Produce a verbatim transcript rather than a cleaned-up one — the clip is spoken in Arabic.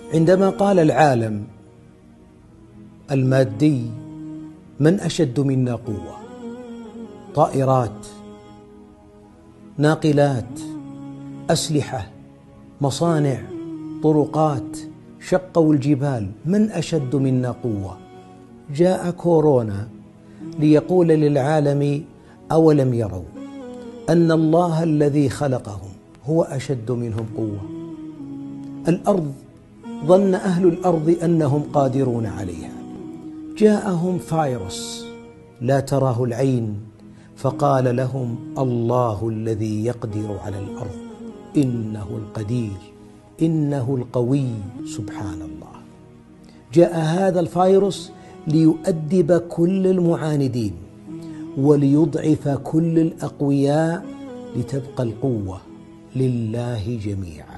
عندما قال العالم المادي من أشد منا قوة، طائرات، ناقلات، أسلحة، مصانع، طرقات، شقوا الجبال، من أشد منا قوة، جاء كورونا ليقول للعالم أولم يروا أن الله الذي خلقهم هو أشد منهم قوة. الأرض ظن أهل الأرض أنهم قادرون عليها، جاءهم فيروس لا تراه العين فقال لهم الله الذي يقدر على الأرض إنه القدير إنه القوي سبحان الله. جاء هذا الفيروس ليؤدب كل المعاندين وليضعف كل الأقوياء لتبقى القوة لله جميعا.